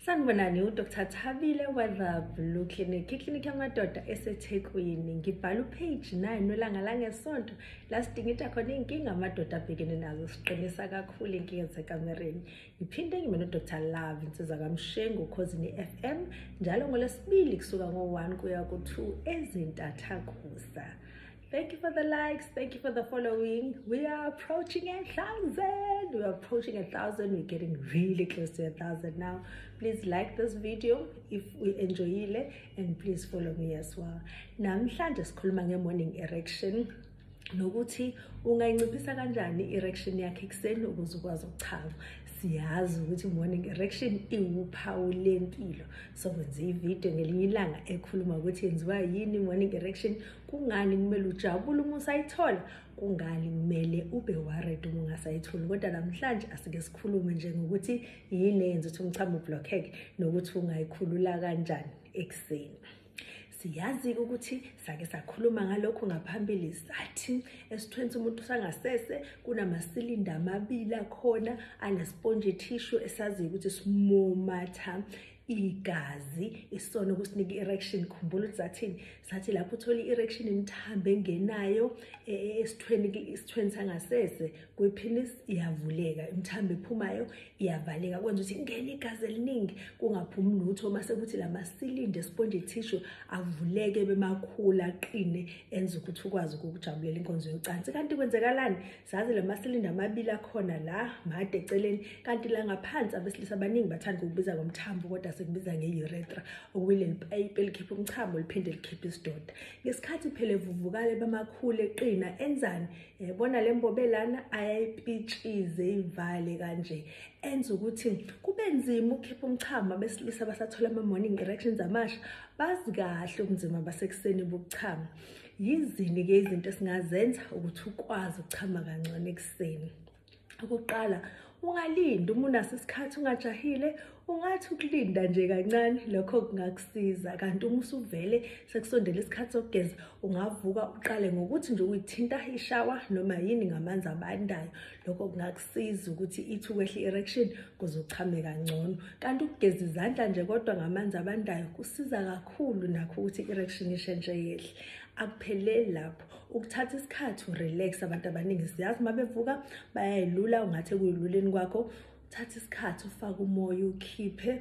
Sanibonani uDr. Thabile weather Blue Clinic, iklinikhi yamadoda eseThekwini. Ngibhala upage 9 welanga langesonto la sidingida khona inkinga amadoda abhekene nazo, siqinisa kakhulu inkinga zekamereni. Ngiphinde ngibe noDr. Love insizwa kaMshengu ukhosini FM njalo ngolesibili kusuka ngo1 kuya ku2 ezintathakusa. Thank you for the likes. Thank you for the following. We are approaching 1,000. We are approaching 1,000. We're getting really close to 1,000 now. Please like this video if we enjoy it, and please follow me as well. Namhlanje sikhuluma nge-morning erection. Nokuthi ungayinciphisa kanjani erection yakhe ekseni ukuze ukwazi ukuchama. Siyazi ukuthi morning erection iwuphawu lempilo. So kwenze ivideo ngelinye ilanga ekhuluma ukuthi yenziwa yini morning erection, kungani kumele ujabule uma usayithola, kungani kumele ube worried uma ungasayitholi. Kodwa namhlanje asike sikhulume nje ngokuthi yini eyenza ukuthi umchamo ublockeke nokuthi ungayikhulula kanjani ekseni. Siyazi ukuthi sake sakhuluma ngalokho ngaphambili sathi esithwenza umuntu sangasese kunamasilinda amabili akhona anesponge tissue esazi ukuthi simomatha igazi isona ukusinika erection. Khumbula ukuthi sathi lapho uthola erection imthambo engenayo esithweni sangasese kwepenis iyavuleka, imthambo ephumayo iyavaleka, kwenza ukuthi ingene igazi eliningi kungaphumi lutho mase kuthi lamasilinde sponge tissue avuleke bemakhulu aqine enza ukuthi ukwazi ukujabulela inkonzo yocansi. Kanti kwenzekalani? Sazi lamasilinde amabili akhona la made eceleni, kanti la ngaphansi abesilisa abaningi bathanda ukubiza ngomthambo kodwa sekubiza nge-urethra, okuyile pipe elikhipha umchamo liphinde likhiphe isidoda. Ngesikhathi phela evuvukale bamakhulu eqina enzani? Bona lembobelana ayayipitshize ivale kanje, enza ukuthi kube nzima ukukhipha umchamo. Abesilisa basathola ama-morning erections amasha bazi kahle ubunzima basekuseni bokuchama. Yizini-ke izinto esingazenza ukuthi ukwazi ukuchama kangcono ekuseni? Okokuqala, ungalinda uma unaso isikhathi ungajahile, ungathi ukulinda nje kancane lokho kungakusiza. Kanti uma usuvele sekusondela isikhathi sokugeza, ungavuka uqale ngokuthi nje uyithinta ishawa noma yini ngamanzi abandayo. Lokho kungakusiza ukuthi ithi ukwehla erection kuze uchame kangcono. Kanti ukugeza izandla nje kodwa ngamanzi abandayo kusiza kakhulu nakho ukuthi erection ishentshe yehle. Akupheleli lapho, ukuthatha isikhathi urelax. Abantu abaningi siyazi mabevuka bayayilula, ungathi kuyiluleni kwakho. Uthatha isikhathi ufake umoya ukhiphe,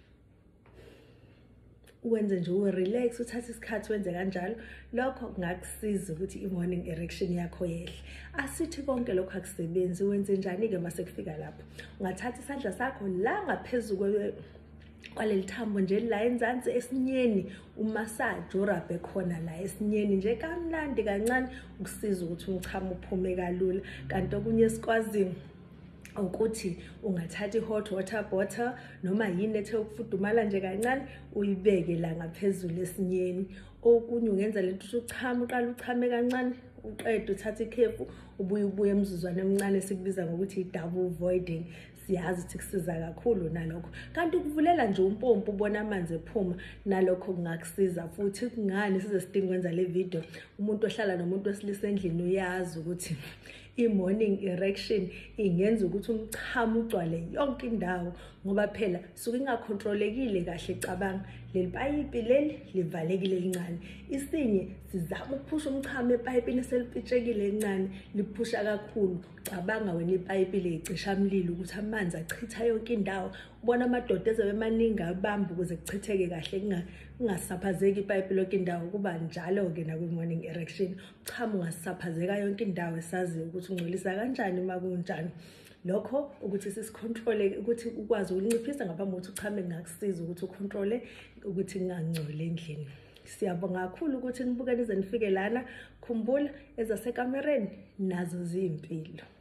wenze nje urelax, uthatha isikhathi wenze kanjalo. Lokho kungakusiza ukuthi i-morning erection yakho yehle. Asithi konke lokho akusebenzi, wenze njani-ke mase kufika lapho? Ungathatha isandla sakho la ngaphezulu kwaleli thambo nje la enzansi esinyeni, umassage urabhe khona la esinyeni nje kamnandi kancane, ukusiza ukuthi umchamo uphume kalula. Kanti okunye sikwazi ukuthi ungathatha i-hot water bottle noma yini ethe ukufudumala nje kancane uyibeke la ngaphezulu esinyeni. Okunye ungenza lento uchama, uqala uchame kancane, uqede uthatha ikhefu ubuye emzuzwana emncane sikubiza ngokuthi i-double voiding. Siyazi ukuthi kusiza kakhulu nalokho. Kanti ukuvulela nje umpompi ubona amanzi ephuma, nalokho kungakusiza futhi. Kungani size sidinga ukwenza le video? Umuntu ohlala nomuntu wesilisa endlini uyazi ukuthi i-morning erection ingenza ukuthi umchamo ugcwale yonke indawo, ngoba phela suke ingakontrolekile kahle icabanga. Leli payipi leli livalekile elincane, isinye sizama ukuphusha umchamo epayipini eselipitshekile elincane, liphusha kakhulu. Cabanga wena ipayipi leyicisha umlilo ukuthi amanzi achitha yonke indawo. Ubona amadoda eze bemaningi abamba ukuze kuchitheke kahle kungasaphazeki ipayipi yonke indawo. Kuba njalo-ke nakwi-morning erection, uchamo ungasaphazeka yonke indawo, esazi ukuthi ungcolisa kanjani uma kunjani. Lokho ukuthi sisicontrole ukuthi ukwazi ukunciphisa ngaphambi kokuthi uchame kungakusiza ukuthi ucontrole ukuthi kungangcoli endlini. Siyabonga kakhulu ukuthi nibukele nize nifike lana. Khumbula ezasekamereni nazo ziyimpilo.